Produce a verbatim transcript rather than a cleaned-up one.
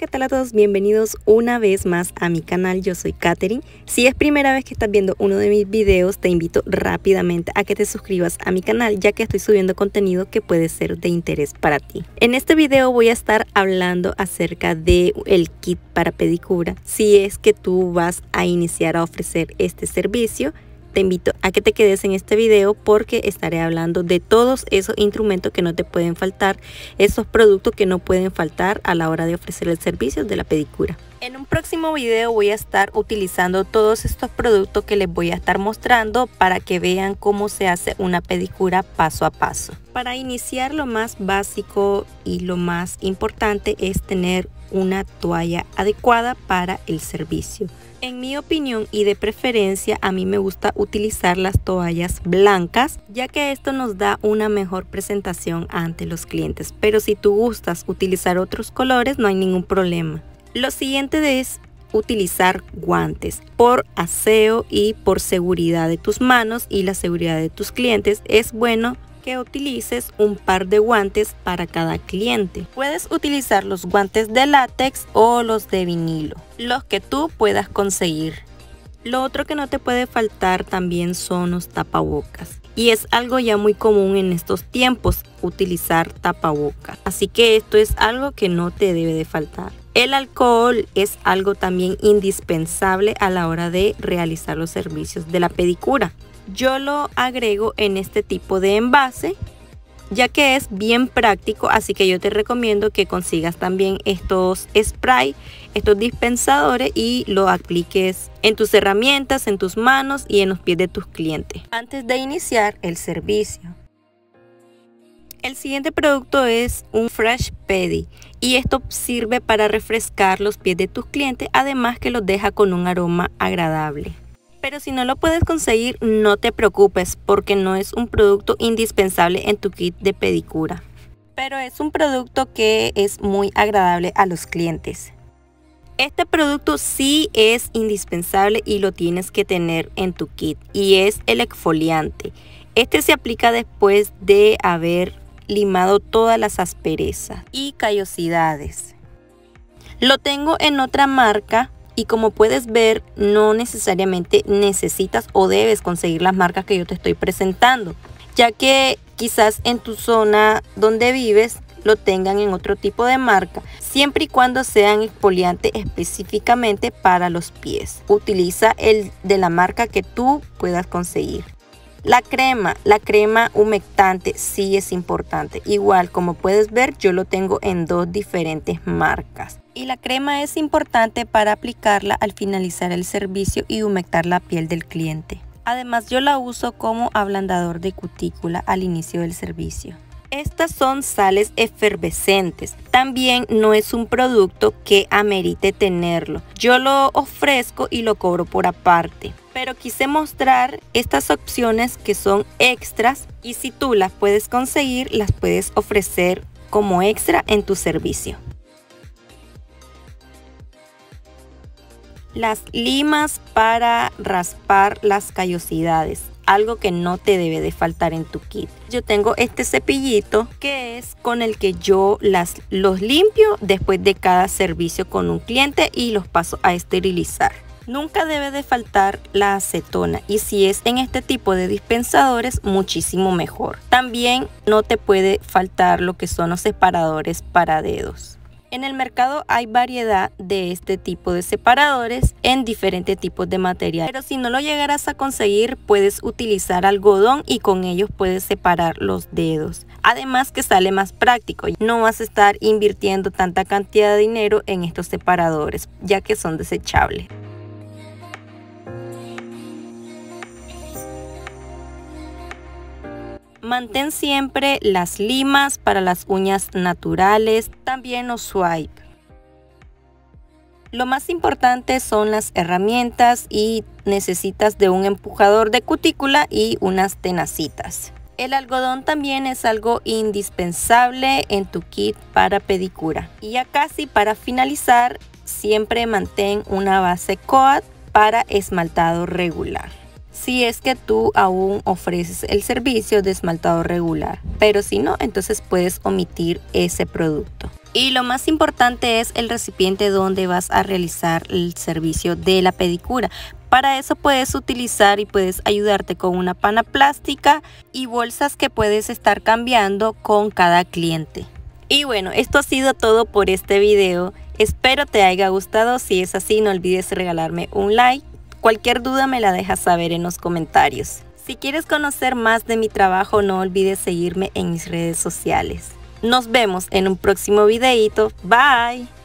¿qué tal a todos? Bienvenidos una vez más a mi canal. Yo soy Katherine. Si es primera vez que estás viendo uno de mis videos, te invito rápidamente a que te suscribas a mi canal, ya que estoy subiendo contenido que puede ser de interés para ti. En este video voy a estar hablando acerca de el kit para pedicura. Si es que tú vas a iniciar a ofrecer este servicio, te invito a que te quedes en este video porque estaré hablando de todos esos instrumentos que no te pueden faltar, esos productos que no pueden faltar a la hora de ofrecer el servicio de la pedicura. En un próximo video voy a estar utilizando todos estos productos que les voy a estar mostrando para que vean cómo se hace una pedicura paso a paso. Para iniciar, lo más básico y lo más importante es tener una toalla adecuada para el servicio. En mi opinión y de preferencia, a mí me gusta utilizar las toallas blancas, ya que esto nos da una mejor presentación ante los clientes. Pero si tú gustas utilizar otros colores, no hay ningún problema. Lo siguiente es utilizar guantes. Por aseo y por seguridad de tus manos y la seguridad de tus clientes, es bueno que utilices un par de guantes para cada cliente. Puedes utilizar los guantes de látex o los de vinilo, los que tú puedas conseguir. Lo otro que no te puede faltar también son los tapabocas. Y es algo ya muy común en estos tiempos utilizar tapabocas. Así que esto es algo que no te debe de faltar. El alcohol es algo también indispensable a la hora de realizar los servicios de la pedicura. Yo lo agrego en este tipo de envase, ya que es bien práctico, así que yo te recomiendo que consigas también estos spray, estos dispensadores y lo apliques en tus herramientas, en tus manos y en los pies de tus clientes antes de iniciar el servicio. El siguiente producto es un Fresh Pedi y esto sirve para refrescar los pies de tus clientes, además que los deja con un aroma agradable. Pero si no lo puedes conseguir, no te preocupes porque no es un producto indispensable en tu kit de pedicura. Pero es un producto que es muy agradable a los clientes. Este producto sí es indispensable y lo tienes que tener en tu kit y es el exfoliante. Este se aplica después de haber limado todas las asperezas y callosidades. Lo tengo en otra marca. Y como puedes ver, no necesariamente necesitas o debes conseguir las marcas que yo te estoy presentando, ya que quizás en tu zona donde vives lo tengan en otro tipo de marca, siempre y cuando sean exfoliantes específicamente para los pies. Utiliza el de la marca que tú puedas conseguir. La crema, la crema humectante sí es importante. Igual como puedes ver, yo lo tengo en dos diferentes marcas. Y la crema es importante para aplicarla al finalizar el servicio y humectar la piel del cliente. Además, yo la uso como ablandador de cutícula al inicio del servicio. Estas son sales efervescentes. También no es un producto que amerite tenerlo. Yo lo ofrezco y lo cobro por aparte. Pero quise mostrar estas opciones que son extras y si tú las puedes conseguir, las puedes ofrecer como extra en tu servicio. Las limas para raspar las callosidades, algo que no te debe de faltar en tu kit. Yo tengo este cepillito que es con el que yo las, los limpio después de cada servicio con un cliente y los paso a esterilizar. Nunca debe de faltar la acetona y si es en este tipo de dispensadores, muchísimo mejor. También no te puede faltar lo que son los separadores para dedos. En el mercado hay variedad de este tipo de separadores en diferentes tipos de material. Pero si no lo llegaras a conseguir, puedes utilizar algodón y con ellos puedes separar los dedos. Además que sale más práctico. No vas a estar invirtiendo tanta cantidad de dinero en estos separadores, ya que son desechables. Mantén siempre las limas para las uñas naturales, también los swipe. Lo más importante son las herramientas y necesitas de un empujador de cutícula y unas tenacitas. El algodón también es algo indispensable en tu kit para pedicura. Y ya casi para finalizar, siempre mantén una base coat para esmaltado regular. Si es que tú aún ofreces el servicio de esmaltado regular, pero si no, entonces puedes omitir ese producto. Y lo más importante es el recipiente donde vas a realizar el servicio de la pedicura. Para eso puedes utilizar y puedes ayudarte con una pana plástica y bolsas que puedes estar cambiando con cada cliente. Y bueno, esto ha sido todo por este video. Espero te haya gustado. Si es así, no olvides regalarme un like. Cualquier duda me la dejas saber en los comentarios. Si quieres conocer más de mi trabajo, no olvides seguirme en mis redes sociales. Nos vemos en un próximo videito. Bye.